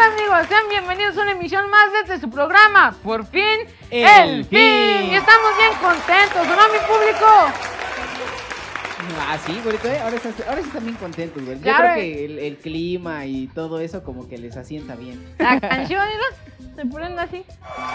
Hola amigos, sean bienvenidos a una emisión más de este su programa, Por Fin, El Fin. Y estamos bien contentos, ¿no, mi público? Ah, sí, güerito, ahora sí están bien contentos, güey. Claro. Yo creo que el clima y todo eso como que les asienta bien. La canción, mira, se ponen así.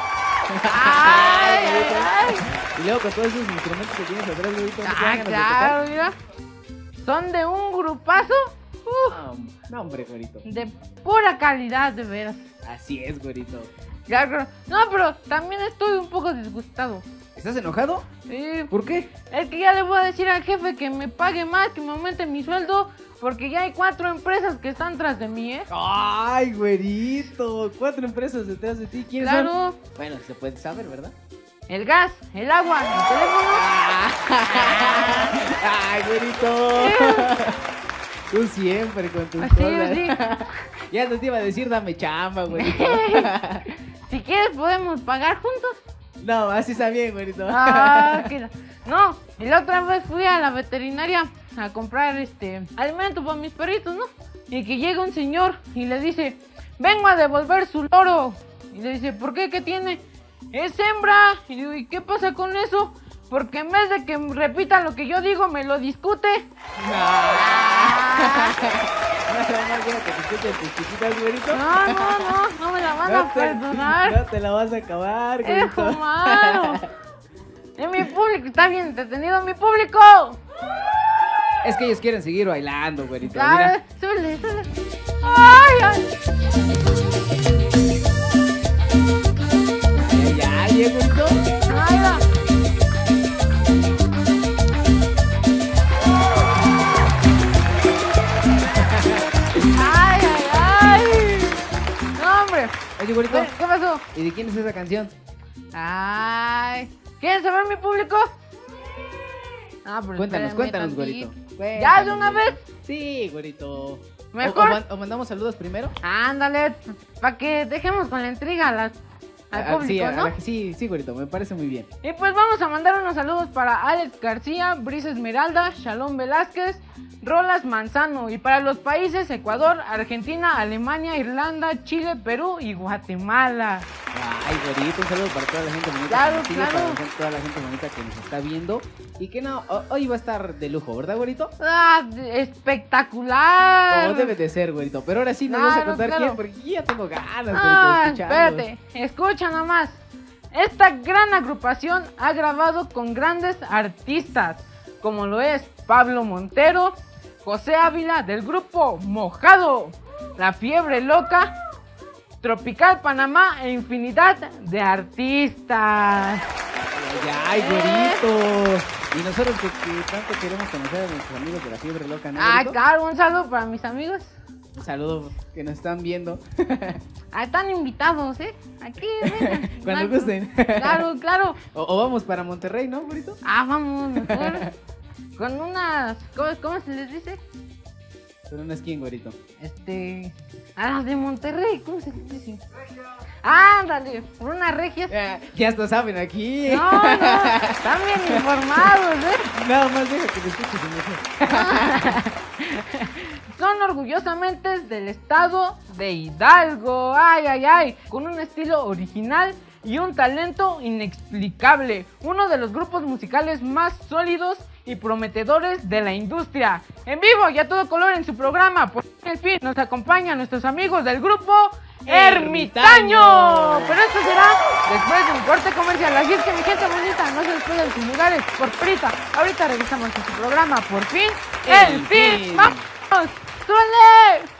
Ay, ay, ay. Y luego con todos esos instrumentos que tienes atrás, güerito, ¿no te dan ganas de Claro, tocar? mira. Son de un grupazo No, hombre, güerito. de pura calidad, de veras. Así es, güerito. Claro, no, pero también estoy un poco disgustado. ¿Estás enojado? Sí, ¿Por qué? es que ya le voy a decir al jefe que me pague más, que me aumente mi sueldo, porque ya hay 4 empresas que están tras de mí, ¿eh? Ay, güerito, 4 empresas detrás de ti. ¿Quiénes Claro. son? Bueno, se puede saber, ¿verdad? El gas, el agua, el teléfono. Ay, güerito. Tú siempre con tus Así, cosas. así. Ya no te iba a decir dame chamba, güerito. Si quieres podemos pagar juntos. No, así está bien, güerito. No, y la otra vez fui a la veterinaria a comprar alimento para mis perritos, ¿no? Y que llega un señor y le dice, vengo a devolver su loro. Y le dice, ¿por qué? ¿Qué tiene? Es hembra. Y digo, ¿y qué pasa con eso? Porque en vez de que repita lo que yo digo, me lo discute. Nada más deja que te escuchen tus chiquitas, güerito. No me la van a perdonar. No te la vas a acabar, güerito. ¡Hijo malo! Mi público está bien entretenido, mi público. Es que ellos quieren seguir bailando, güerito. Claro, súbele. Ay. Ya, güerito. Ahí va. Ay. No, hombre. Oye, güerito. ¿Qué pasó? ¿Y de quién es esa canción? Ay. ¿Quieren saber mi público? Ah, pero Cuéntanos, espérenme güerito. tantito. ¿Ya de una vez? Sí, güerito. Mejor. O mandamos saludos primero. Ándale, para que dejemos con la intriga al público, ¿no? Sí, güerito, me parece muy bien. Y pues vamos a mandar unos saludos para Alex García, Brisa Esmeralda, Shalom Velázquez, Rolas Manzano. Y para los países Ecuador, Argentina, Alemania, Irlanda, Chile, Perú y Guatemala. Ay, güerito, un saludo para toda la gente bonita. Claro, que nos sigue, claro. para toda la gente bonita que nos está viendo. Y que no, hoy va a estar de lujo, ¿verdad, güerito? ¡Ah, espectacular! Como debe de ser, güerito. Pero ahora sí nos Claro, vas a contar claro. quién, porque yo ya tengo ganas, güerito, Ah, de escucharlos. espérate, escucha nomás. Esta gran agrupación ha grabado con grandes artistas, como lo es Pablo Montero, José Ávila del grupo Mojado, La Fiebre Loca, Tropical Panamá e infinidad de artistas. Ay, güerito. Y nosotros que tanto queremos conocer a nuestros amigos de La Fiebre Loca, ¿no, Ah, güerito? claro, un saludo para mis amigos. Un saludo que nos están viendo. Ah, están invitados, ¿eh? Aquí, vengan. Cuando Claro. gusten. Claro, claro. O vamos para Monterrey, ¿no, güerito? Ah, vamos, mejor. Con unas... ¿Cómo se les dice? Pero no es quién, güerito. A las de Monterrey, ¿cómo se les dice? Ándale, por unas regias. Ya hasta saben aquí. No, están bien informados, ¿eh? Nada más deja que me escuches mejor. Son orgullosamente del estado de Hidalgo. Ay, ay, ay. Con un estilo original y un talento inexplicable. Uno de los grupos musicales más sólidos y prometedores de la industria. En vivo y a todo color en su programa. Por el fin nos acompañan nuestros amigos del grupo Ermitaño. Pero esto será después de un corte comercial. Así es que mi gente bonita, no se despeguen de sus lugares por prisa. Ahorita regresamos a su programa. Por fin, el fin. ¡Vamos! ¡Súbele!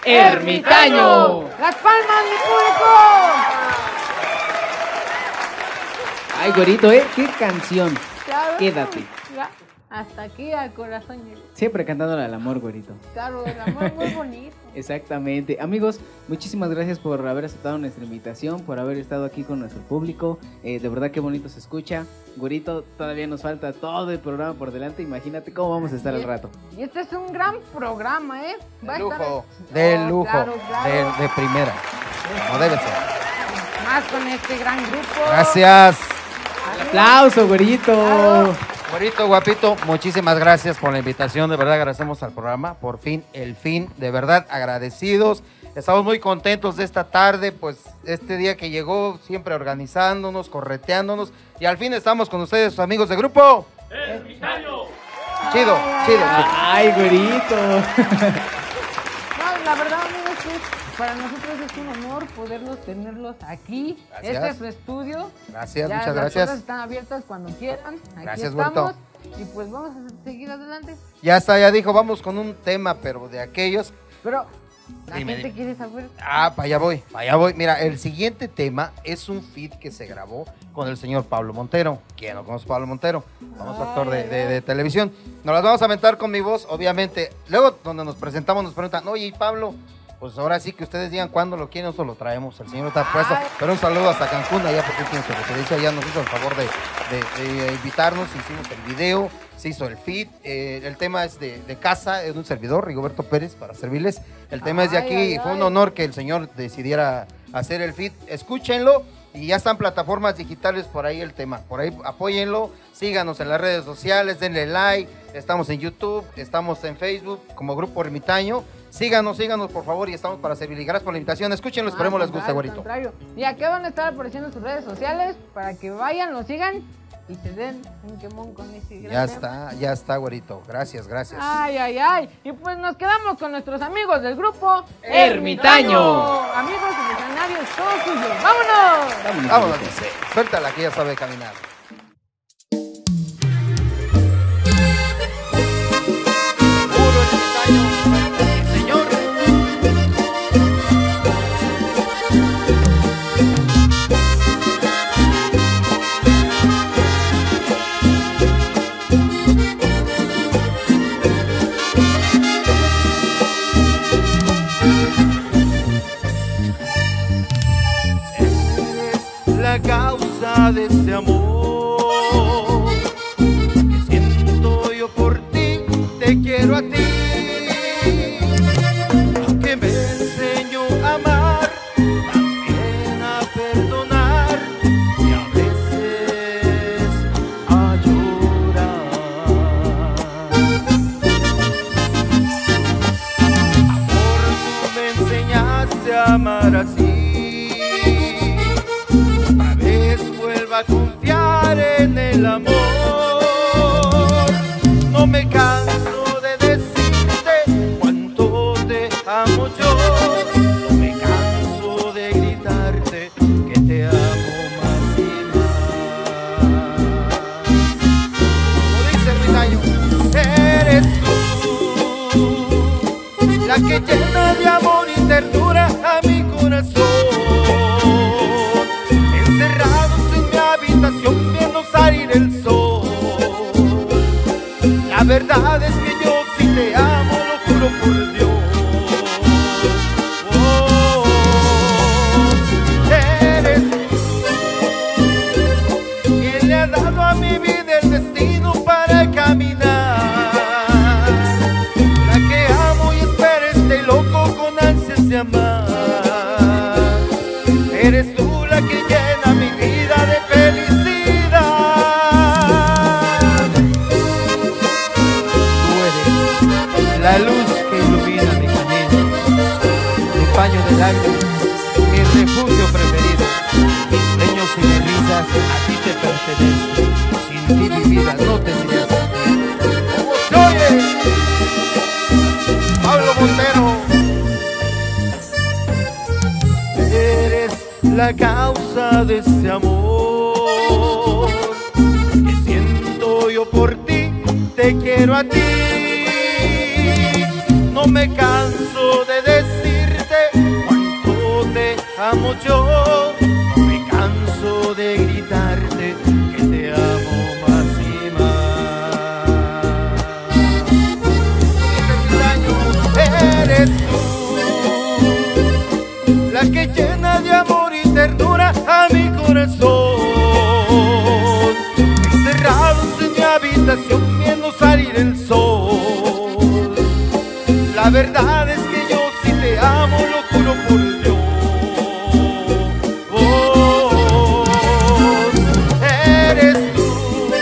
Ermitaño. ¡Las palmas, mi público! Ay, güerito, qué canción. Claro, Quédate. ya, hasta aquí al corazón llegó. Siempre cantándole al amor, güerito. Claro, el amor es muy bonito. Exactamente. Amigos, muchísimas gracias por haber aceptado nuestra invitación, por haber estado aquí con nuestro público. De verdad que bonito se escucha. Güerito, todavía nos falta todo el programa por delante. Imagínate cómo vamos a estar al rato. Y este es un gran programa, ¿eh? Va De a estar- lujo, de Oh, lujo, claro, claro. de primera, como debe ser. Más con este gran grupo. Gracias. ¡Aplauso, güerito! Claro. Güerito, guapito, muchísimas gracias por la invitación, de verdad agradecemos al programa, por fin, el fin, de verdad agradecidos. Estamos muy contentos de esta tarde, pues este día que llegó, siempre organizándonos, correteándonos, y al fin estamos con ustedes, sus amigos de grupo. Chido, chido. ¡Ay, güerito! No, la verdad, amigos, para nosotros es un honor poderlos tenerlos aquí. Gracias. Este es su estudio. Gracias, Ya muchas las gracias. puertas están abiertas cuando quieran. Aquí Gracias, estamos. Güerito. Y pues vamos a seguir adelante. Ya está, ya dijo, vamos con un tema, pero de aquellos. Pero la Dime, gente dime. quiere saber. Ah, para allá voy, para allá voy. Mira, el siguiente tema es un feat que se grabó con el señor Pablo Montero. ¿Quién no conoce a Pablo Montero? Famoso actor de televisión. Nos las vamos a aventar con mi voz, obviamente. Luego, donde nos presentamos, nos preguntan, oye, ¿y Pablo? Pues ahora sí que ustedes digan cuándo lo quieren, nosotros lo traemos. El señor está puesto. Pero un saludo hasta Cancún, allá porque él tiene su residencia. Ya nos hizo el favor de invitarnos. Hicimos el video, se hizo el feed. El tema es de casa, es de un servidor, Rigoberto Pérez, para servirles. El tema es de aquí. Ay, ay, Fue un ay. honor que el señor decidiera hacer el feed. Escúchenlo y ya están plataformas digitales por ahí el tema. Por ahí apóyenlo, síganos en las redes sociales, denle like. Estamos en YouTube, estamos en Facebook como Grupo Ermitaño. Síganos por favor y estamos para servirles. Gracias por la invitación. Escúchenlo, esperemos les guste, güerito. Y aquí van a estar apareciendo sus redes sociales para que vayan, lo sigan y se den un quemón con ese gran tema. Ya está, güerito. Gracias. Ay, ay, ay. Y pues nos quedamos con nuestros amigos del grupo Ermitaño. Amigos y escenarios, todos suyos. ¡Vámonos! Vámonos, dice. Suéltala que ya sabe caminar. Puro ermitaño, el señor. La causa de ese amor que siento yo por ti, te quiero a ti, que me enseñó a amar, también a perdonar y a veces a llorar. Amor, tú me enseñaste a amar así. Vuelva a confiar en el amor. No me canso de decirte cuánto te amo yo. No me canso de gritarte que te amo más y más. Como dice Ermitaño, eres tú la que llena de amor y ternura a mi corazón. Viendo salir el sol. La verdad es que yo sí te amo, lo juro por Dios. Oh, eres tú quien le ha dado a mi vida el destino para caminar. La que amo y espera este loco con ansias de amar. Eres tú la que llena mi vida de felicidad. La luz que ilumina mi camino, mi paño de lágrimas, mi refugio preferido, mis sueños y mis risas a ti te pertenecen. Sin ti mi vida no tendría sentido. ¿Cómo se oye? Pablo Montero. Eres la causa de ese amor que siento yo por ti, te quiero a ti. No me canso de decir yo no me canso de gritarte que te amo más y más. Eres tú la que llena de amor y ternura a mi corazón. Encerrados en mi habitación viendo salir el sol. La verdad es que yo sí te amo, lo juro por Dios. Eres tú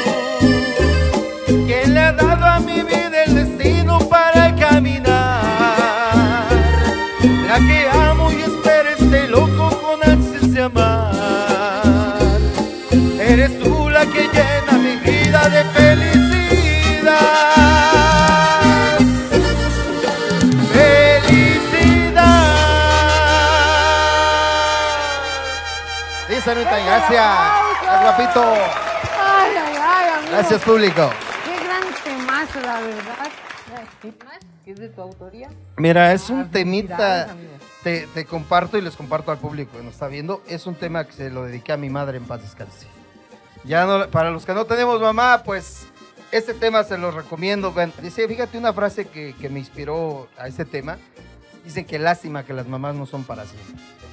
quien le ha dado a mi vida el destino para caminar. La que amo y espero esté loco con ansias de amar. Eres tú la que llena mi vida de felicidad. Dice Anita, gracias, guapito. Ay, amigo. Gracias, público. Qué gran temazo, la verdad. ¿Qué más? ¿Qué es de tu autoría? Mira, es un Felicidades, temita, amigo. te comparto y les comparto al público que nos está viendo. Es un tema que se lo dediqué a mi madre, en paz descanse. Ya no, para los que no tenemos mamá, pues este tema se los recomiendo. Bueno, dice, fíjate una frase que me inspiró a este tema. Dicen que lástima que las mamás no son para siempre.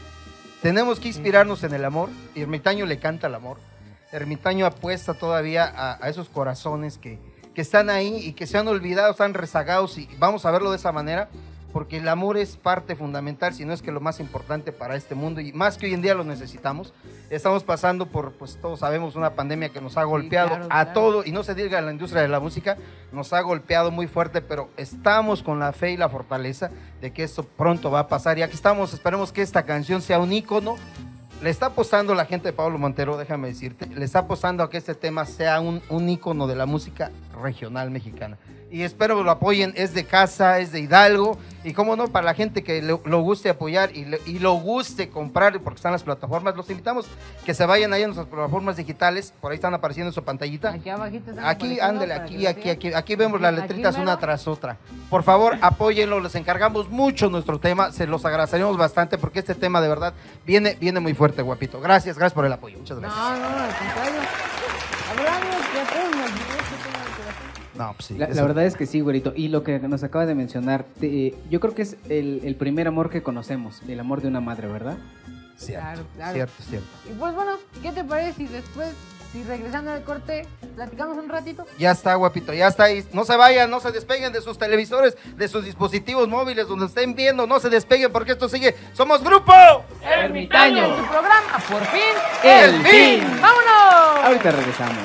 Tenemos que inspirarnos en el amor. Y Ermitaño le canta el amor. Ermitaño apuesta todavía a esos corazones que están ahí y que se han olvidado, están rezagados, y vamos a verlo de esa manera, porque el amor es parte fundamental, si no es que lo más importante para este mundo, y más que hoy en día lo necesitamos. Estamos pasando por, pues todos sabemos, una pandemia que nos ha golpeado a todo, y no se diga en la industria de la música, nos ha golpeado muy fuerte, pero estamos con la fe y la fortaleza de que esto pronto va a pasar, y aquí estamos, esperemos que esta canción sea un ícono. Le está apostando la gente de Pablo Montero, déjame decirte, le está apostando a que este tema sea un ícono de la música regional mexicana. Y espero que lo apoyen, es de casa, es de Hidalgo, y cómo no, para la gente que lo guste apoyar y lo guste comprar, porque están las plataformas, los invitamos que se vayan ahí a nuestras plataformas digitales, por ahí están apareciendo en su pantallita. Aquí abajito están Aquí, apareciendo ándale, para aquí, que lo aquí, sigan. aquí vemos las Aquí letritas mero. una tras otra. Por favor, apóyenlo, les encargamos mucho nuestro tema, se los agradeceríamos bastante, porque este tema de verdad viene muy fuerte, guapito. Gracias por el apoyo, muchas gracias. No, al contrario. Hablamos que a todos nos dio este tema del corazón. No, pues sí. La verdad es que sí, güerito. Y lo que nos acaba de mencionar, yo creo que es el primer amor que conocemos, el amor de una madre, ¿verdad? Cierto, Claro. cierto. Y pues bueno, ¿qué te parece si después, si regresando al corte, platicamos un ratito? Ya está, guapito, ya está ahí. No se vayan, no se despeguen de sus televisores, de sus dispositivos móviles, donde estén viendo, no se despeguen porque esto sigue. ¡Somos Grupo Ermitaño. En tu programa, por fin, El Fin. ¡Vámonos! Ahorita regresamos.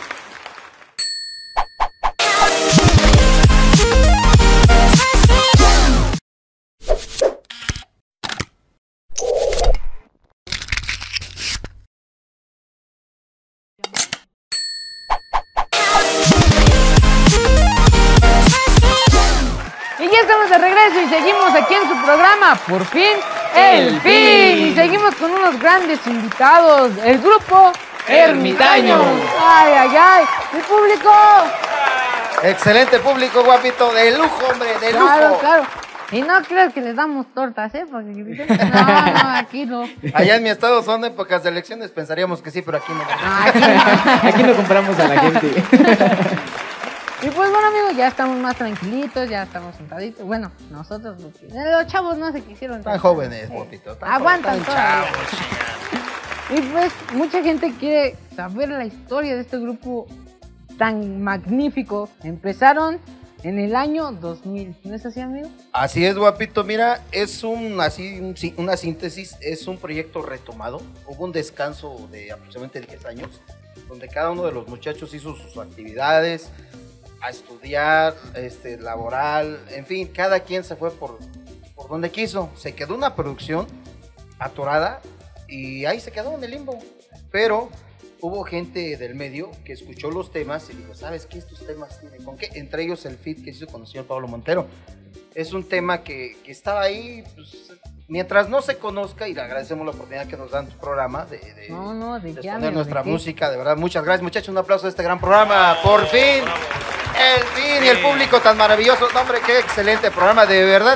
Y ya estamos de regreso y seguimos aquí en su programa, por fin, El Fin. Y seguimos con unos grandes invitados, el grupo Ermitaño. Ay, el público. Excelente público, guapito, de lujo, hombre, de lujo. Claro. Y no creas que les damos tortas, ¿eh? Porque no, aquí no. Allá en mi estado son épocas de elecciones, pensaríamos que sí, pero aquí no. Aquí no. Aquí no compramos a la gente. Y pues bueno, amigos, ya estamos más tranquilitos, ya estamos sentaditos. Bueno, nosotros, los chavos no se quisieron. Tan jóvenes, guapito. tan Aguantan tan todavía. chavos. Y pues mucha gente quiere saber la historia de este grupo tan magnífico. Empezaron en el año 2000, ¿no es así, amigo? Así es, guapito. Mira, es una síntesis, es un proyecto retomado. Hubo un descanso de aproximadamente 10 años, donde cada uno de los muchachos hizo sus actividades, a estudiar, laboral, en fin, cada quien se fue por donde quiso. Se quedó una producción atorada y ahí se quedó en el limbo. Pero hubo gente del medio que escuchó los temas y dijo, ¿sabes qué? Estos temas tienen con qué. Entre ellos el feat que hizo con el señor Pablo Montero. Es un tema que estaba ahí, pues, mientras no se conozca, y le agradecemos la oportunidad que nos dan tu programa de exponer nuestra música. De verdad, muchas gracias, muchachos. Un aplauso a este gran programa. Por fin, El Fin, y el público tan maravilloso. No, hombre, qué excelente programa, de verdad.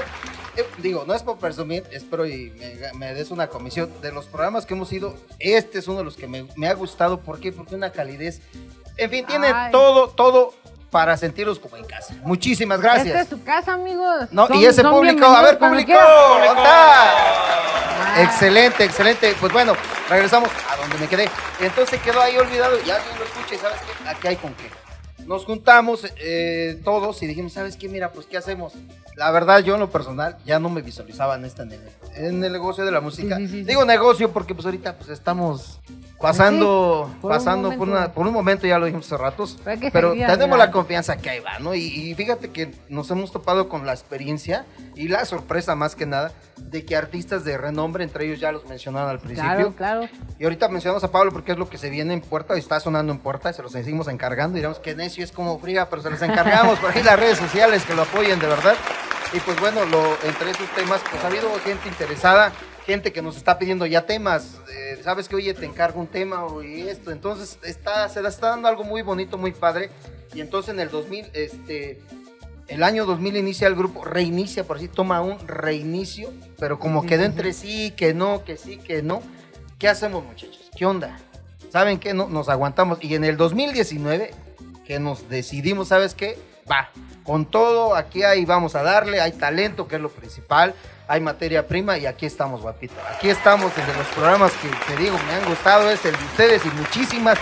digo, no es por presumir, espero y me des una comisión. De los programas que hemos ido, este es uno de los que me ha gustado. ¿Por qué? Porque una calidez. En fin, tiene todo para sentirlos como en casa. Muchísimas gracias. Esta es su casa, amigos. No, y ese público, a ver, público, ¿dónde está? Excelente, excelente. Pues bueno, regresamos a donde me quedé. Entonces quedó ahí olvidado, ya alguien lo escucha y ¿sabes qué? Aquí hay con qué. Nos juntamos todos y dijimos, ¿sabes qué? Mira, pues ¿qué hacemos? La verdad, yo en lo personal ya no me visualizaba en el negocio de la música. Sí. Digo negocio porque pues ahorita pues estamos pasando por un momento, ya lo dijimos hace ratos, pero tenemos la confianza que ahí va, ¿no? Y fíjate que nos hemos topado con la experiencia y la sorpresa más que nada de que artistas de renombre, entre ellos ya los mencionaron al principio. Claro. Y ahorita mencionamos a Pablo porque es lo que se viene en puerta y está sonando en puerta y se los seguimos encargando. Diremos que necio es como friga, pero se los encargamos por ahí las redes sociales que lo apoyen de verdad. Y pues bueno, entre esos temas pues ha habido gente interesada, gente que nos está pidiendo ya temas, sabes que oye te encargo un tema o esto, entonces se está dando algo muy bonito, muy padre. Y entonces en el 2000, el año 2000 inicia el grupo, reinicia por así, toma un reinicio, pero como quedó entre sí, que no, que sí, que no. ¿Qué hacemos, muchachos? ¿Qué onda? ¿Saben qué? No, nos aguantamos. Y en el 2019, que nos decidimos, ¿sabes qué? Va, con todo, aquí vamos a darle, hay talento, que es lo principal, hay materia prima y aquí estamos, guapito. Aquí estamos en los programas que te digo, me han gustado, es el de ustedes y muchísimas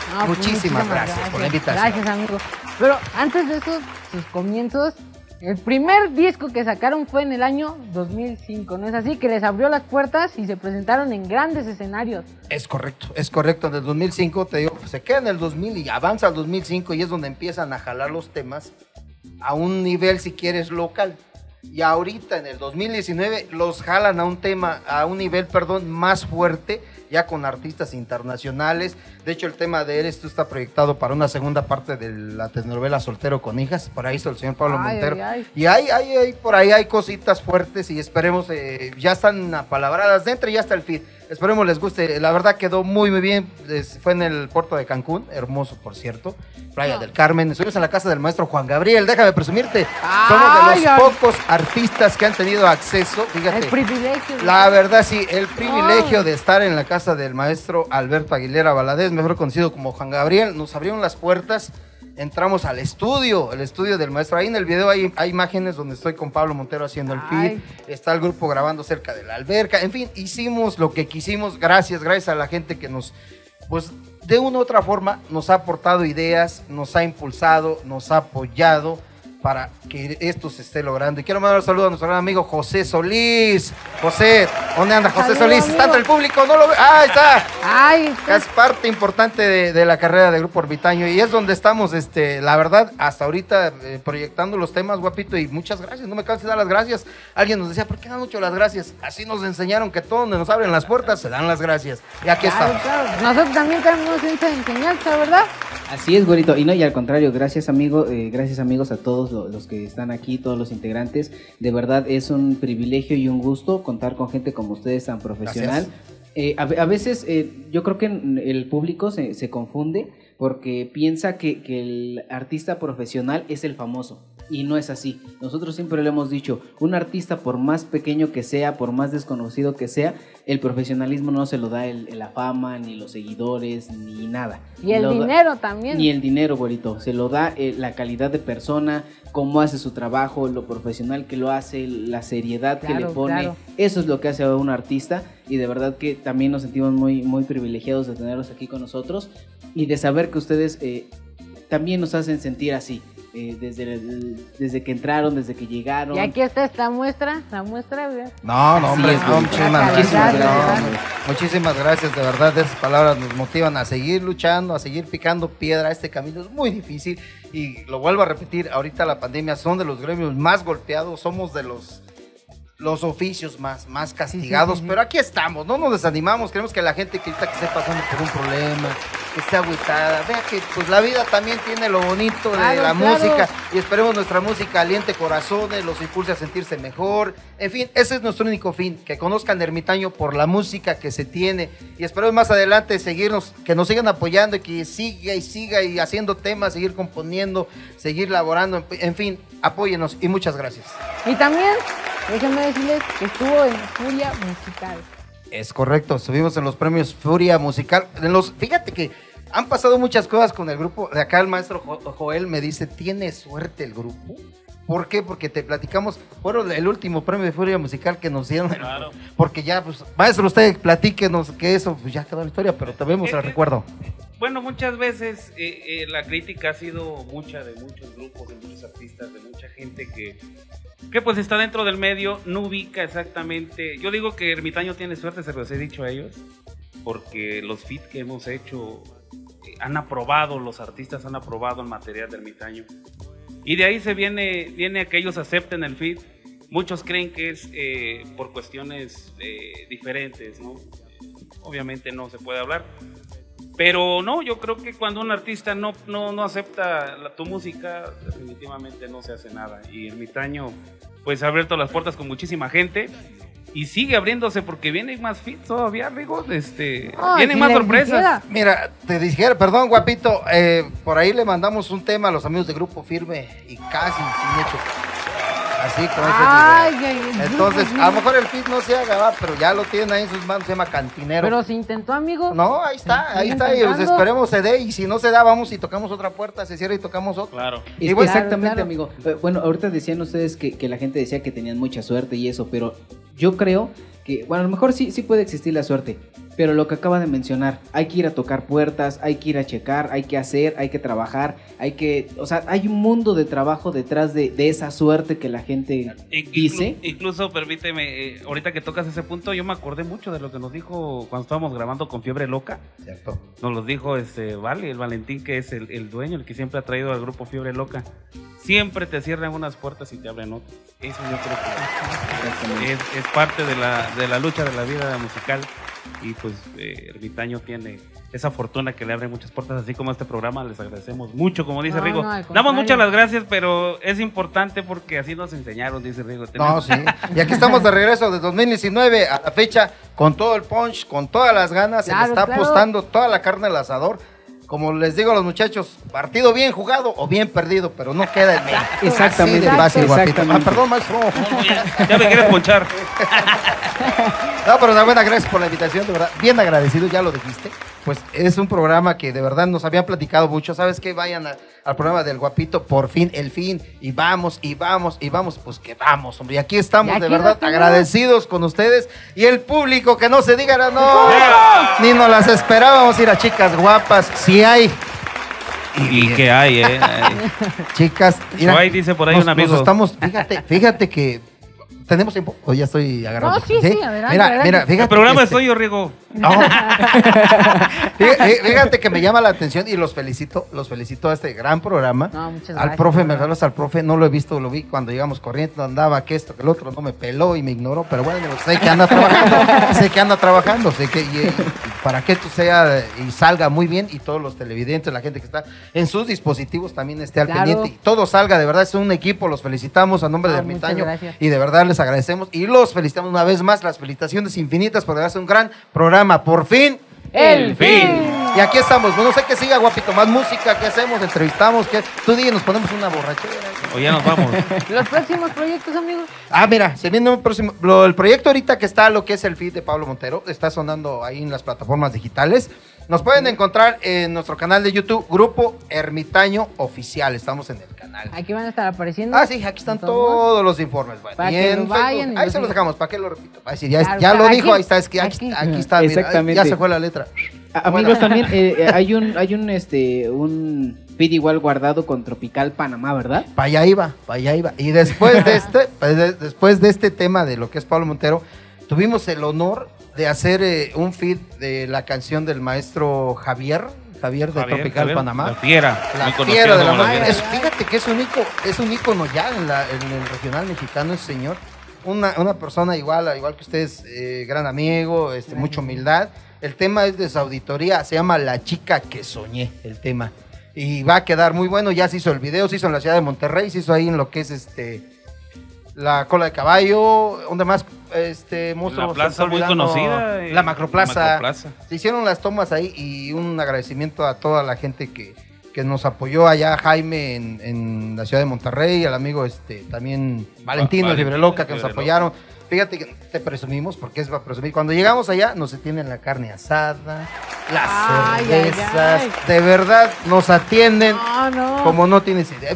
gracias por la invitación. Gracias, amigo. Pero antes de esos, sus comienzos, el primer disco que sacaron fue en el año 2005, ¿no es así? Que les abrió las puertas y se presentaron en grandes escenarios. Es correcto. En el 2005, te digo, se queda en el 2000 y avanza al 2005 y es donde empiezan a jalar los temas a un nivel, si quieres, local. Y ahorita en el 2019 los jalan a un nivel más fuerte, ya con artistas internacionales. De hecho, el tema de Eres Tú está proyectado para una segunda parte de la telenovela Soltero con Hijas, por ahí hizo el señor Pablo Montero. Y por ahí hay cositas fuertes y esperemos, ya están apalabradas dentro y ya está el feed. Esperemos les guste, la verdad quedó muy bien, fue en el puerto de Cancún, hermoso por cierto, Playa del Carmen, estuvimos en la casa del maestro Juan Gabriel, déjame presumirte, somos de los pocos artistas que han tenido acceso, fíjate, el privilegio, la verdad sí, el privilegio de estar en la casa del maestro Alberto Aguilera Valadez, mejor conocido como Juan Gabriel, nos abrieron las puertas. Entramos al estudio, el estudio del maestro. Ahí en el video hay imágenes donde estoy con Pablo Montero haciendo el feed. Está el grupo grabando cerca de la alberca. En fin, hicimos lo que quisimos. Gracias a la gente que nos, pues de una u otra forma, nos ha aportado ideas, nos ha impulsado, nos ha apoyado para que esto se esté logrando. Y quiero mandar un saludo a nuestro gran amigo José Solís. José, ¿dónde anda José Solís? Amigo. Está entre el público, no lo ve. ¡Ah, está! Es parte importante de la carrera de Grupo Orbitaño y es donde estamos, la verdad, hasta ahorita proyectando los temas, guapito, y muchas gracias. No me canses de dar las gracias. Alguien nos decía, ¿por qué dan mucho las gracias? Así nos enseñaron que todo donde nos abren las puertas se dan las gracias. Y aquí estamos. Claro. Nosotros también tenemos esa enseñanza, ¿verdad? Así es, güerito. Y no, y al contrario, gracias amigos a todos los que están aquí, todos los integrantes. De verdad es un privilegio y un gusto contar con gente como ustedes tan profesional. A veces yo creo que el público se confunde porque piensa que el artista profesional es el famoso. Y no es así. Nosotros siempre lo hemos dicho, un artista por más pequeño que sea, por más desconocido que sea, el profesionalismo no se lo da la fama, ni los seguidores, ni nada. Y el dinero también. Ni el dinero, güerito. Se lo da la calidad de persona, cómo hace su trabajo, lo profesional que lo hace, la seriedad que le pone. Claro. Eso es lo que hace a un artista y de verdad que también nos sentimos muy, muy privilegiados de tenerlos aquí con nosotros y de saber que ustedes también nos hacen sentir así. Desde que entraron, desde que llegaron. Y aquí está esta muestra, ¿verdad? No, hombre, muchísimas gracias, de verdad, esas palabras nos motivan a seguir luchando, a seguir picando piedra. Este camino es muy difícil y lo vuelvo a repetir, ahorita la pandemia son de los gremios más golpeados, somos de los oficios más castigados, pero aquí estamos, no nos desanimamos, queremos que la gente que ahorita que esté pasando por un problema, que esté agüitada, vea que pues la vida también tiene lo bonito de la música y esperemos nuestra música aliente corazones, los impulse a sentirse mejor, en fin, ese es nuestro único fin, que conozcan Ermitaño por la música que se tiene y esperemos más adelante seguirnos, que nos sigan apoyando y que siga y haciendo temas, seguir componiendo, seguir laborando, en fin, apóyenos y muchas gracias. Y también déjenme decirles que estuvo en Furia Musical. Es correcto, estuvimos en los premios Furia Musical. Fíjate que han pasado muchas cosas con el grupo. De acá el maestro Joel me dice, ¿tiene suerte el grupo? ¿Por qué? Porque te platicamos, fueron el último premio de Furia Musical que nos dieron. Claro. Porque ya, pues, maestro, usted platíquenos que eso, pues ya quedó la historia, pero también se recuerdo. Bueno, muchas veces la crítica ha sido mucha de muchos grupos, de muchos artistas, de mucha gente que pues está dentro del medio, no ubica exactamente. Yo digo que Ermitaño tiene suerte, se los he dicho a ellos, porque los feat que hemos hecho han aprobado, los artistas han aprobado el material de Ermitaño. Y de ahí se viene a que ellos acepten el feat. Muchos creen que es por cuestiones diferentes, ¿no? Obviamente no se puede hablar. Pero no, yo creo que cuando un artista no acepta tu música, definitivamente no se hace nada. Y Ermitaño pues ha abierto las puertas con muchísima gente y sigue abriéndose porque vienen más feats todavía, Rigo. Vienen más sorpresas. Mira, te dijera, perdón, guapito, por ahí le mandamos un tema a los amigos de Grupo Firme y casi sin hecho. Así con ese nivel. Entonces, a lo mejor el feat no se haga, pero ya lo tiene ahí en sus manos, se llama Cantinero. Pero se intentó, amigo. No, ahí está, y pues esperemos se dé, y si no se da, vamos y tocamos otra puerta, se cierra y tocamos otra. Claro. Y bueno, exactamente, amigo. Bueno, ahorita decían ustedes que la gente decía que tenían mucha suerte y eso, pero yo creo que, bueno, a lo mejor sí puede existir la suerte, pero lo que acaba de mencionar, hay que ir a tocar puertas, hay que ir a checar, hay que hacer, hay que trabajar, o sea, hay un mundo de trabajo detrás de esa suerte que la gente dice. Incluso, permíteme, ahorita que tocas ese punto, yo me acordé mucho de lo que nos dijo cuando estábamos grabando con Fiebre Loca. Cierto. Nos lo dijo el Valentín, que es el dueño, el que siempre ha traído al grupo Fiebre Loca. Siempre te cierran unas puertas y te abren otras. Eso yo creo que es parte de la lucha de la vida musical. Y pues Ermitaño tiene esa fortuna que le abre muchas puertas, así como este programa. Les agradecemos mucho, como dice Rigo. Damos muchas las gracias, pero es importante porque así nos enseñaron, dice Rigo. No, sí. Y aquí estamos de regreso de 2019 a la fecha, con todo el punch, con todas las ganas. Se le está apostando toda la carne al asador. Como les digo a los muchachos, partido bien jugado o bien perdido, pero no queda en medio. Exactamente. Así de fácil, guapito. Perdón, maestro. Ya me quieres ponchar. No, pero una buena, gracias por la invitación, de verdad. Bien agradecido, ya lo dijiste. Pues es un programa que de verdad nos habían platicado mucho. ¿Sabes qué? Vayan al programa del Guapito, por fin, el fin. Y vamos, pues que vamos, hombre. Y aquí estamos, de verdad, agradecidos con ustedes. Y el público, que no se diga, no, ni nos las esperábamos ir a chicas guapas. Sí hay. Y que hay, Chicas, mira, ahí dice por ahí un amigo. Fíjate que tenemos tiempo. O ya estoy agarrando. No, sí, adelante. Mira, fíjate. El programa es tuyo, Rigo. No. Fíjate que me llama la atención y los felicito a este gran programa. No, muchas al gracias. Profe, me regalas al profe, no lo he visto, lo vi cuando llegamos corriendo, andaba que esto, que el otro, no me peló y me ignoró, pero bueno, sé que anda trabajando, sé que y para que esto sea y salga muy bien y todos los televidentes, la gente que está en sus dispositivos también esté al pendiente y todo salga, de verdad es un equipo, los felicitamos a nombre de Ermitaño y de verdad les agradecemos y los felicitamos una vez más, las felicitaciones infinitas por hacer un gran programa, por fin. El fin. Y aquí estamos, no sé qué siga, guapito, más música, ¿qué hacemos? Entrevistamos, ¿qué? Tú di, nos ponemos una borrachera. O ya nos vamos. Los próximos proyectos, amigos. Mira, se viene un próximo, el proyecto ahorita que está, lo que es el feed de Pablo Montero, está sonando ahí en las plataformas digitales. Nos pueden encontrar en nuestro canal de YouTube, Grupo Ermitaño Oficial, estamos en el canal. Aquí van a estar apareciendo. Sí, aquí están todos los informes. Bueno, para que lo vayan. Ahí se los dejamos, ¿para qué lo repito? Ya lo dijo, ahí está, es que aquí está, exactamente. Mira, ya se fue la letra. Amigos, también hay un feed igual guardado con Tropical Panamá, ¿verdad? Para allá iba. Y después de este tema de lo que es Pablo Montero, tuvimos el honor de hacer un feed de la canción del maestro Javier de Tropical Panamá. La fiera de la música. Fíjate que es un ícono ya en el regional mexicano, ese señor. Una persona igual que ustedes, gran amigo, mucha humildad. El tema es de su auditoría, se llama La Chica que Soñé, el tema. Y va a quedar muy bueno, ya se hizo el video, se hizo en la ciudad de Monterrey, se hizo ahí en lo que es la Cola de Caballo, donde más monstruo, la plaza muy conocida, la Macroplaza. Se hicieron las tomas ahí y un agradecimiento a toda la gente que que nos apoyó allá Jaime en la ciudad de Monterrey, al amigo también Valentino, Libre Loca, que nos apoyaron. Fíjate que te presumimos, porque es para presumir. Cuando llegamos allá, nos tienen la carne asada, las cervezas. De verdad, nos atienden como no tienes idea.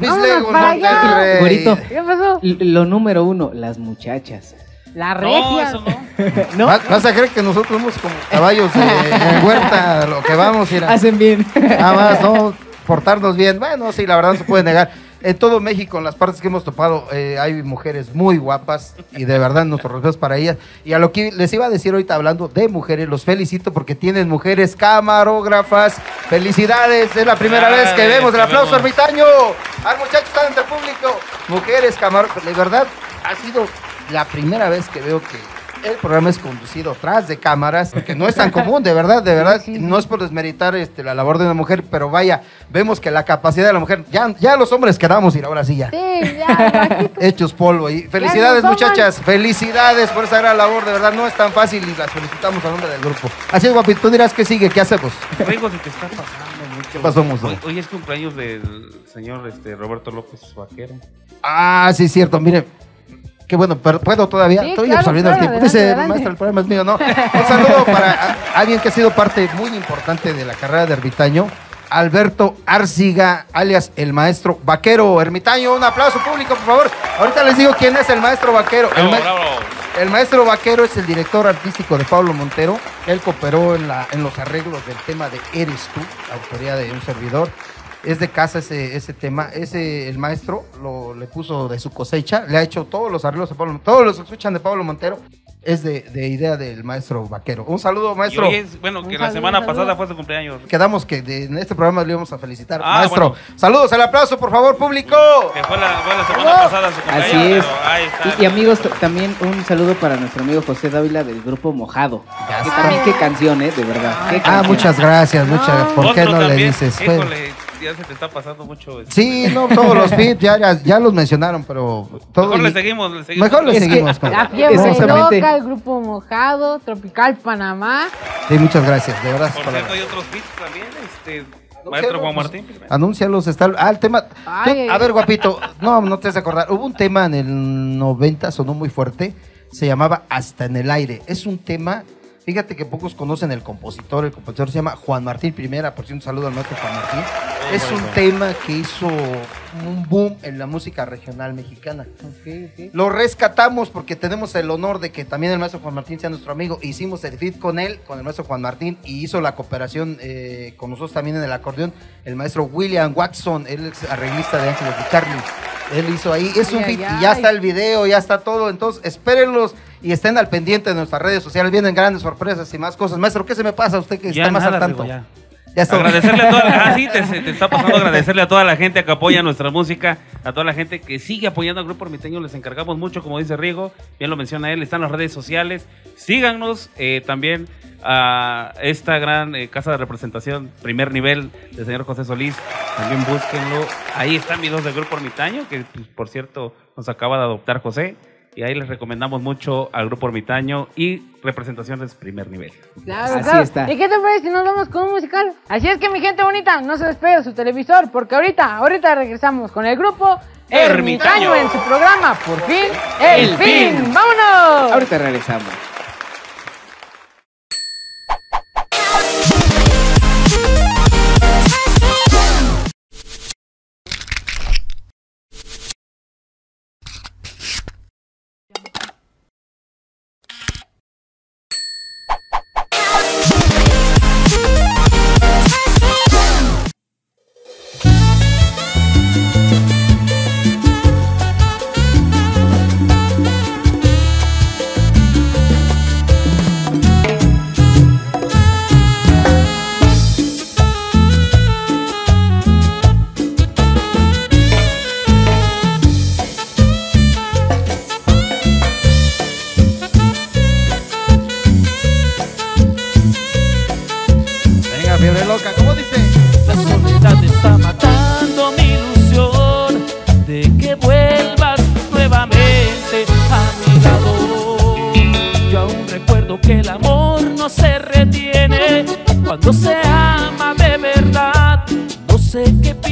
Güerito, ¿Qué pasó? lo número 1, las muchachas. La regia. eso no. ¿No? ¿Vas a creer que nosotros somos como caballos en huerta, lo que vamos a ir a... Hacen bien. Nada más, no, portarnos bien. Bueno, sí, la verdad no se puede negar. En todo México, en las partes que hemos topado, hay mujeres muy guapas y de verdad nuestros respetos para ellas. Y a lo que les iba a decir ahorita hablando de mujeres, los felicito porque tienen mujeres camarógrafas. Felicidades, es la primera vez que vemos el aplauso ermitaño. Al muchacho está entre el público. Mujeres camarógrafas, de verdad ha sido la primera vez que veo que el programa es conducido tras de cámaras, que no es tan común, de verdad, Sí. no es por desmeritar la labor de una mujer, pero vaya, vemos que la capacidad de la mujer, ya los hombres quedamos y ahora sí ya. Sí, ya, Hechos polvo. Y felicidades, nos muchachas, felicidades por esa gran labor, de verdad no es tan fácil y las felicitamos a nombre del grupo. Así es, guapito, tú dirás qué sigue, qué hacemos. Rigo, se te está pasando mucho. ¿Qué pasó, Muso? Hoy es cumpleaños del señor Roberto López Vaquero. Ah, sí, cierto, mire. Qué bueno, pero ¿puedo todavía? Sí, Estoy claro, absorbiendo claro, el tiempo. adelante, Dice, adelante. maestro, el programa es mío, ¿no? Un saludo para alguien que ha sido parte muy importante de la carrera de Ermitaño, Alberto Arciga, alias el maestro Vaquero. Ermitaño, un aplauso público, por favor. Ahorita les digo quién es el maestro Vaquero. Bravo. El maestro Vaquero es el director artístico de Pablo Montero. Él cooperó en los arreglos del tema de Eres Tú, autoría de un servidor. Es de casa ese tema. El maestro le puso de su cosecha. Le ha hecho todos los arreglos de Pablo Montero. Todos los que escuchan de Pablo Montero es de idea del maestro Vaquero. Un saludo, maestro. Y hoy es, bueno, que la semana pasada fue su cumpleaños. Quedamos que en este programa le íbamos a felicitar. Ah, maestro, bueno. Saludos, el aplauso, por favor, público. Que fue la semana pasada su cumpleaños. Así es. pero ahí está. Y amigos, también un saludo para nuestro amigo José Dávila del grupo Mojado. Ya Que está. también qué canción, de verdad. Qué Ah, canción. muchas gracias, ¿por qué Otro no le también. dices? Híjole, ya se te está pasando mucho. Sí, no, todos los feeds ya los mencionaron, pero todo Mejor le seguimos. Mejor le Es que- seguimos. con- La Fiebre Exactamente. Loca, el Grupo Mojado, Tropical Panamá. Sí, muchas gracias, de verdad. Por cierto, hay otros feeds también. Maestro Juan Martín. Anúncialos, está el tema. Ay, A ver, guapito, no te has de acordar. Hubo un tema en el 90, sonó muy fuerte, se llamaba Hasta en el aire. Es un tema, fíjate que pocos conocen el compositor se llama Juan Martín Primera, por cierto, un saludo al maestro Juan Martín. Es un tema que hizo un boom en la música regional mexicana. Lo rescatamos porque tenemos el honor de que también el maestro Juan Martín sea nuestro amigo. Hicimos el feat con él, con el maestro Juan Martín, y hizo la cooperación con nosotros también en el acordeón, el maestro William Watson, él es arreglista de Ángeles de Charlie. Él hizo ahí, es un Ay, feat ay, y ya ay. está el video, ya está todo, entonces espérenlos y estén al pendiente de nuestras redes sociales, vienen grandes sorpresas y más cosas. Maestro, ¿qué se me pasa a usted que Ya está más nada, al tanto? Rigo, ya. Ya está. Agradecerle a toda la te está pasando agradecerle a toda la gente que apoya nuestra música, a toda la gente que sigue apoyando al Grupo Ermitaño. Les encargamos mucho, como dice Rigo, bien lo menciona él, están las redes sociales. Síganos también a esta gran casa de representación, primer nivel, del señor José Solís. También búsquenlo. Ahí están videos del Grupo Ermitaño, que pues, por cierto nos acaba de adoptar José. Y ahí les recomendamos mucho al Grupo Ermitaño y representaciones primer nivel. Claro, Así claro. está. ¿Y qué te parece si nos vamos con un musical? Así es que mi gente bonita, no se despegue de su televisor, porque ahorita regresamos con el grupo Ermitaño en su programa, por fin, El el Fin. fin. ¡Vámonos! Ahorita regresamos. Venga, fiebre loca, ¿cómo dice? La soledad está matando mi ilusión de que vuelvas nuevamente a mi lado. Yo aún recuerdo que el amor no se retiene cuando se ama de verdad. No sé qué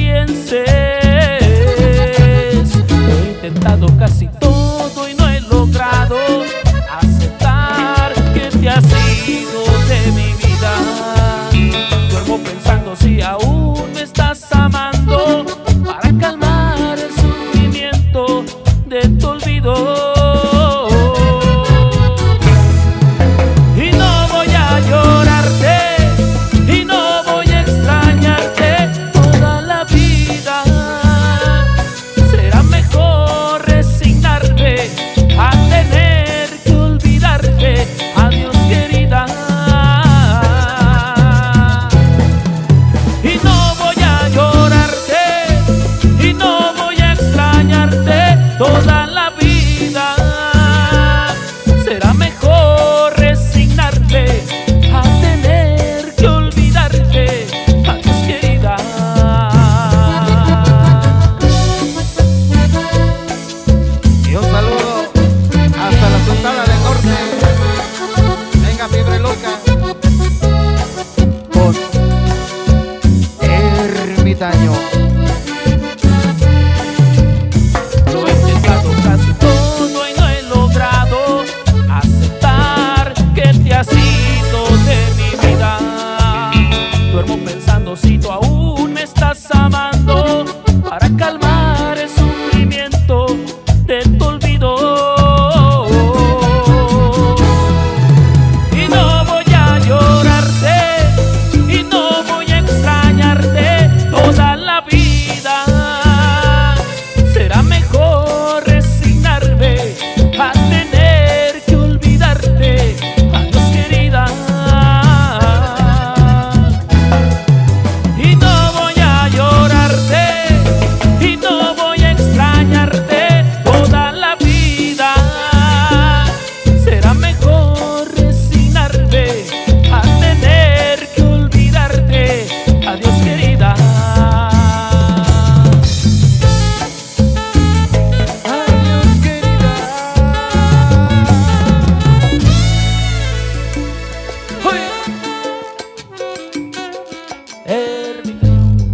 ermitaño.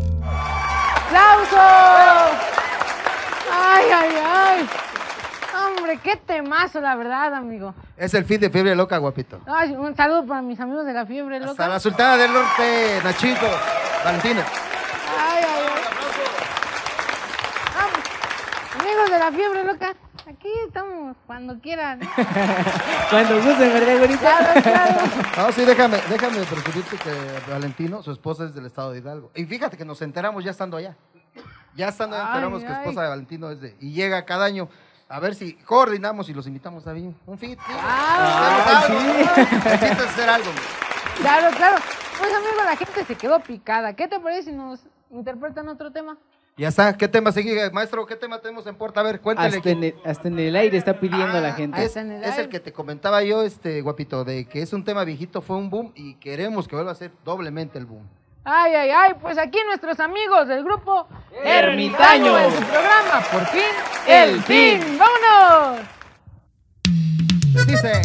¡Aplausos! ¡Ay, ay, ay! Hombre, qué temazo, la verdad, amigo. Es el feed de Fiebre Loca, guapito. Ay, un saludo para mis amigos de la Fiebre Loca. Hasta la Sultana del Norte, Nachito, Valentina. Ay, ay, ay. Vamos, amigos de la Fiebre Loca, aquí estamos cuando quieran. Cuando gusten, ¿verdad, güerito? Claro, claro. No, sí, déjame presumirte que Valentino, su esposa es del estado de Hidalgo. Y fíjate que nos enteramos ya estando allá. Ya estando allá Ay, enteramos que ay. esposa de Valentino es de... Y llega cada año. A ver si coordinamos y los invitamos a un fit. Ah, Hacemos algo, ¿no? Necesitas hacer algo. Claro, claro. Pues, amigo, la gente se quedó picada. ¿Qué te parece si nos interpretan otro tema? Ya está. ¿Qué tema sigue, maestro? ¿Qué tema tenemos en puerta? A ver, cuéntale. Hasta en el aire está pidiendo la gente. Es, Hasta en el es aire. el que te comentaba yo, guapito, de que es un tema viejito, fue un boom y queremos que vuelva a ser doblemente el boom. Ay, ay, ay, pues aquí nuestros amigos del grupo Ermitaño. en su programa, por fin, El fin. ¡Vámonos! Dice...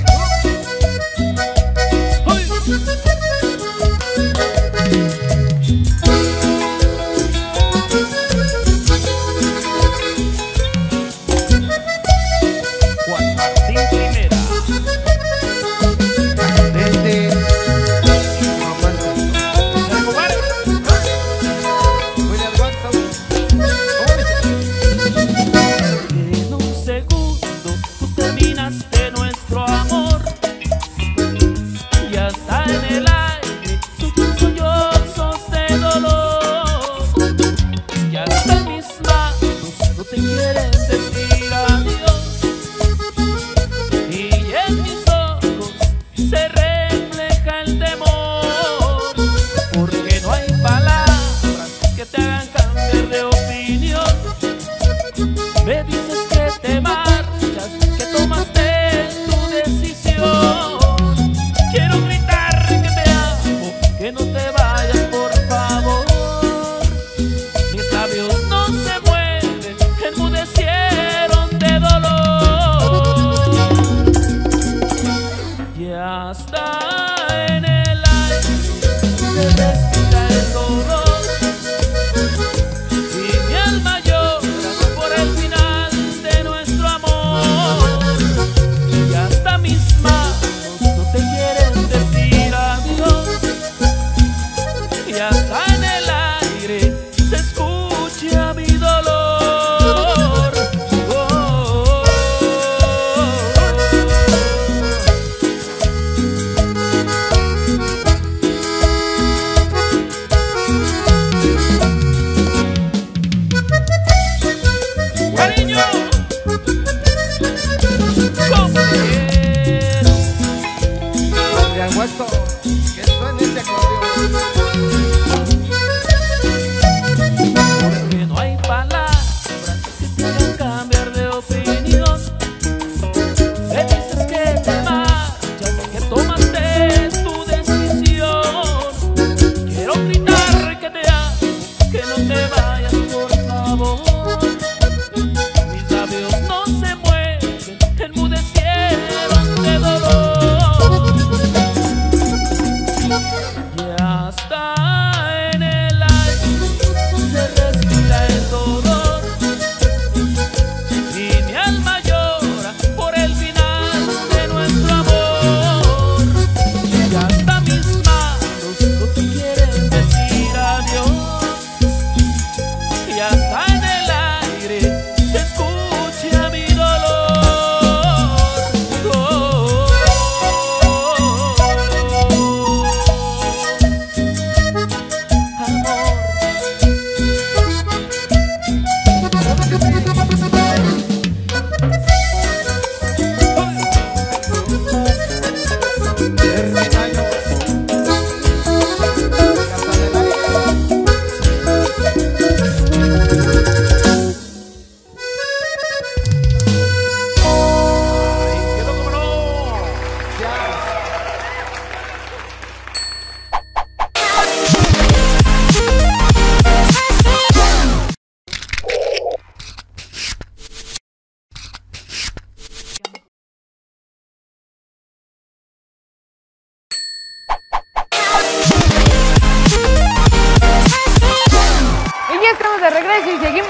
Juan Martín Primera. Desde... William Watson. En un segundo tú terminaste nuestro amor y hasta en el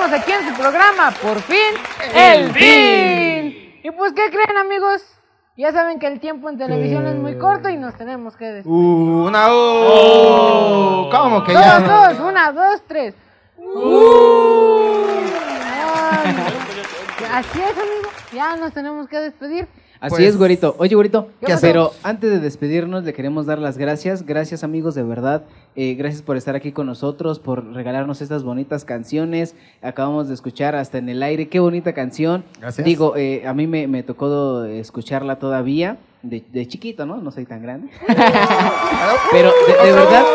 estamos aquí en su programa, por fin, El Fin. Y pues, ¿qué creen, amigos? Ya saben que el tiempo en televisión es muy corto y nos tenemos que despedir. ¿Cómo que ya? Dos, 1, 2, 3. Así es, amigo. Ya nos tenemos que despedir. Así Pues, es, güerito. Oye, güerito, ¿qué pasó? pero antes de despedirnos le queremos dar las gracias. Gracias, amigos, de verdad. Gracias por estar aquí con nosotros, por regalarnos estas bonitas canciones. Acabamos de escuchar Hasta en el aire. Qué bonita canción. Gracias. Digo, a mí me tocó escucharla todavía. De chiquito, ¿no? No soy tan grande. Pero de verdad...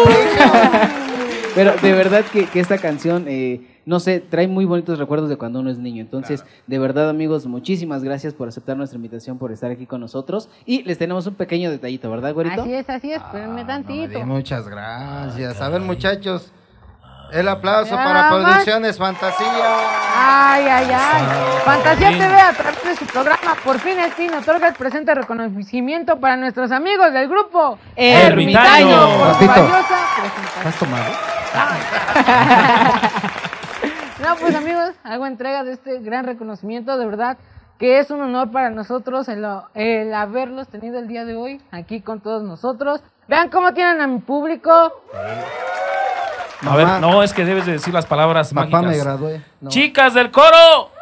Pero de verdad que esta canción, no sé, trae muy bonitos recuerdos de cuando uno es niño. Entonces, de verdad, amigos, muchísimas gracias por aceptar nuestra invitación, por estar aquí con nosotros. Y les tenemos un pequeño detallito, ¿verdad, güerito? Así es, espérenme tantito. Muchas gracias. A ver, muchachos, el aplauso Ya para más. Producciones Fantasía. Ay. Fantasía TV, a través de su programa Por fin El Fin, otorga el presente reconocimiento para nuestros amigos del grupo Ermitaño. por su Papito. valiosa presentación. ¿Has tomado? No, pues amigos, hago entrega de este gran reconocimiento, de verdad que es un honor para nosotros el haberlos tenido el día de hoy aquí con todos nosotros. Vean cómo tienen a mi público. A ver, no, es que debes de decir las palabras Papá me mágicas. gradué. No. ¡Chicas del coro!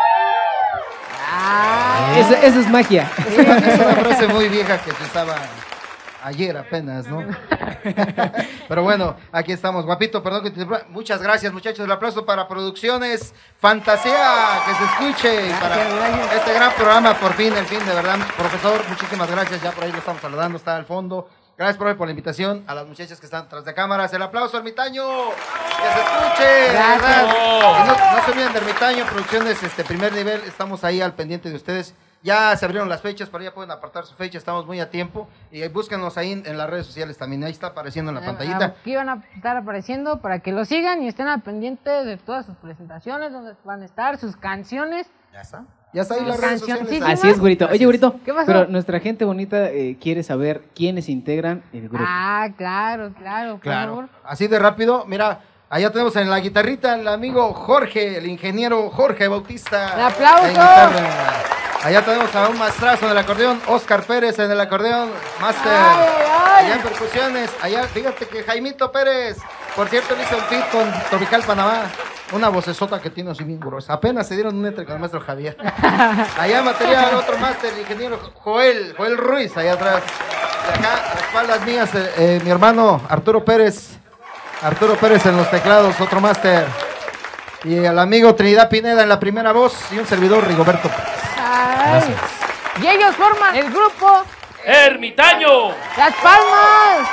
Eso es magia. Es una frase muy vieja que se usaba ayer apenas, ¿no? Pero bueno, aquí estamos. Guapito, perdón que te... Muchas gracias, muchachos. El aplauso para Producciones Fantasía, que se escuche. Y para gracias. este gran programa, Por fin, El Fin, de verdad. Profesor, muchísimas gracias. Ya por ahí lo estamos saludando, está al fondo. Gracias, profe, por la invitación. A las muchachas que están tras de cámaras, el aplauso, Ermitaño. Que se escuche. de Gracias. verdad. Y no se olviden de Ermitaño, Producciones primer nivel. Estamos ahí al pendiente de ustedes. Ya se abrieron las fechas, pero ya pueden apartar su fecha, estamos muy a tiempo. Y búsquenos ahí en las redes sociales también, ahí está apareciendo en la pantallita. Aquí van a estar apareciendo para que lo sigan y estén al pendiente de todas sus presentaciones, donde van a estar, sus canciones. Ya está ahí las redes sociales. Cancioncísimas. Así es, güerito. Oye, güerito, ¿Qué pasó? pero nuestra gente bonita quiere saber quiénes integran el grupo. Claro, por Claro, favor. así de rápido, mira, allá tenemos en la guitarrita al amigo Jorge, el ingeniero Jorge Bautista. ¡Un aplauso! en guitarra. Allá tenemos a un maestrazo en el acordeón, Oscar Pérez en el acordeón, máster. Ay. Allá en percusiones, allá, fíjate que Jaimito Pérez, por cierto, le hizo el fit con Tropical Panamá. Una vocesota que tiene así bien gruesa. Apenas se dieron un entre con el maestro Javier. Allá en material, otro máster, el ingeniero Joel Ruiz, allá atrás. Y acá, a las espaldas mías, mi hermano Arturo Pérez en los teclados, otro máster. Y al amigo Trinidad Pineda en la primera voz y un servidor Rigoberto Pérez. Ay. Y ellos forman el grupo ¡Ermitaño! Las Palmas.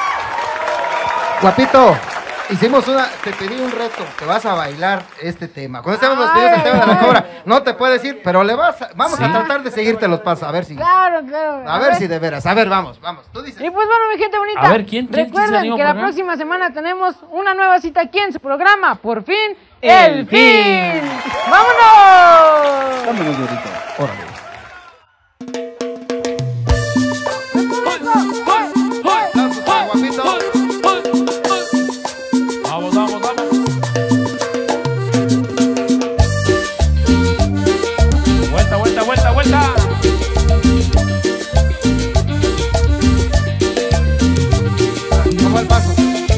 Guapito, hicimos te pedí un reto, te vas a bailar este tema. Cuando estemos despididos del tema de la cobra, no te puedes ir, pero vamos a tratar de seguirte los pasos, a ver si. Claro. A ver si de veras, a ver, vamos, tú dices. Y pues bueno, mi gente bonita, A ver, ¿quién se recuerden anima que por la acá? próxima semana tenemos una nueva cita aquí en su programa, Por fin, El El Fin. Fin. ¡Vámonos! Vámonos, güerito. Órale. Guapito. Vamos. Vuelta. ¿Cómo va el paso?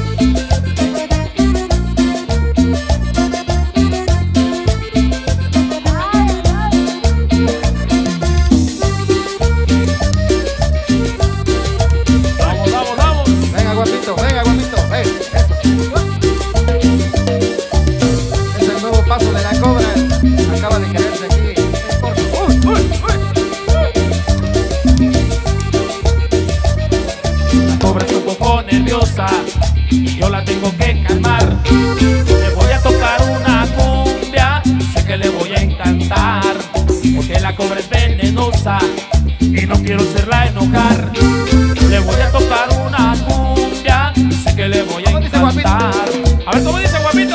Vamos. Venga, guapito, eso. Es el nuevo paso de la cobra. Acaba de caerse aquí. La cobra está un poco nerviosa, yo la tengo que calmar. Le voy a tocar una cumbia, sé que le voy a encantar, porque la cobra es venenosa y no quiero hacerla enojar. Le voy a tocar una cumbia, sé que le voy a ¿Cómo dice, guapito? encantar. A ver, ¿cómo dice, guapito?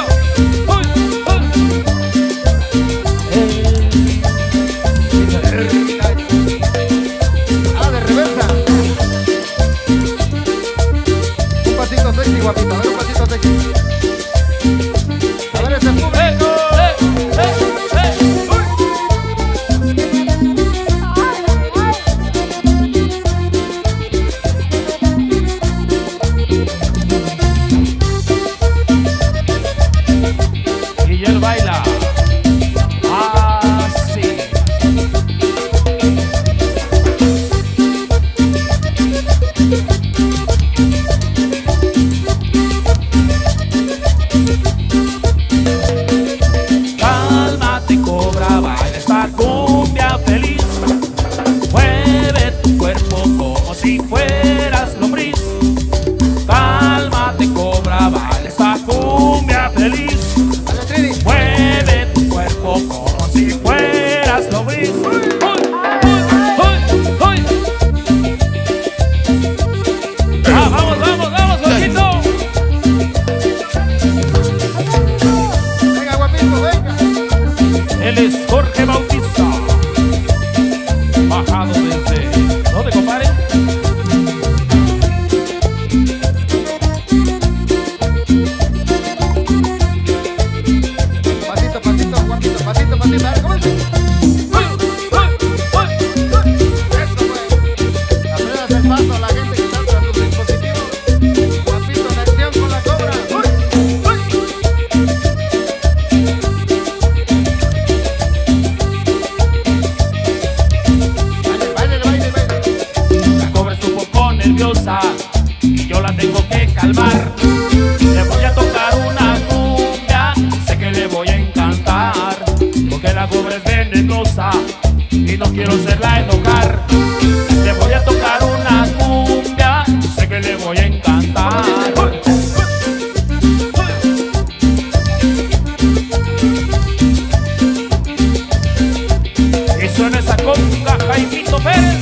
De reversa. Un pasito sexy, guapito. A ver, un pasito sexy. A ver ese público. Él es Jorge Bautista, bajado desde... ¿Dónde, compadre? Pasito, pasito, Juanito, pasito, pasito. A ver, ¿cómo es? Eso, güey. Aprendas el paso a la gente que está tras sus dispositivos. Guapito en acción con la cobra. Baile, baile, baile. La cobra estuvo un poco nerviosa y yo la tengo que calmar. Le voy a tocar una cumbia, sé que le voy a encantar, porque la cobra es venenosa y no quiero hacerla enojar. Le voy a tocar una cumbia, sé que le voy a encantar. Y suena esa conga, Jaimito Pérez.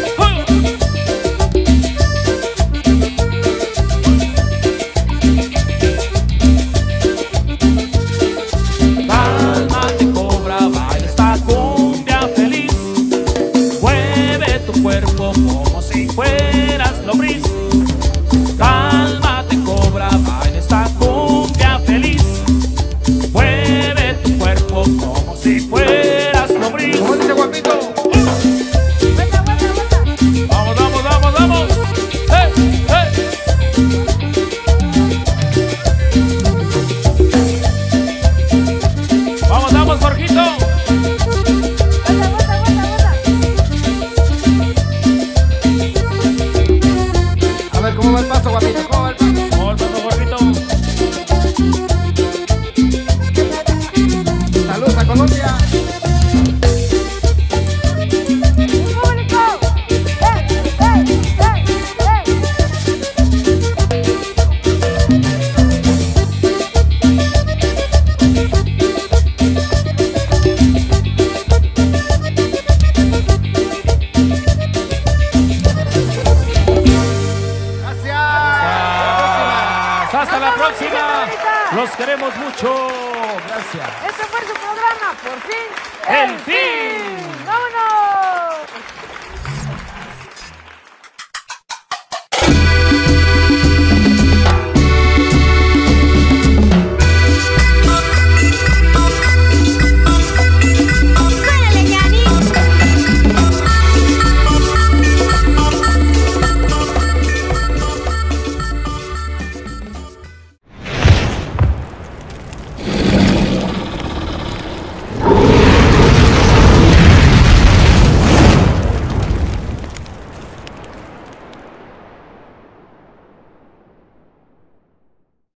Cálmate, cobra, baila esta cumbia feliz. Mueve tu cuerpo como si fueras lombriz. Cálmate, cobra, baila esta cumbia feliz. Mueve tu cuerpo como si fueras lombriz. ¿Cómo dice Guapito? Vamos, vamos, vamos, vamos. ¡Hey, hey! Vamos, vamos, Jorgito. A ver, ¿cómo va el paso, Guapito? ¿Cómo va el paso? ¿Cómo va el paso, Jorgito? Saludos a Colombia. Gracias. Hasta la próxima. Los queremos mucho. Gracias. Este fue su programa, por fin. El fin. ¡Vámonos!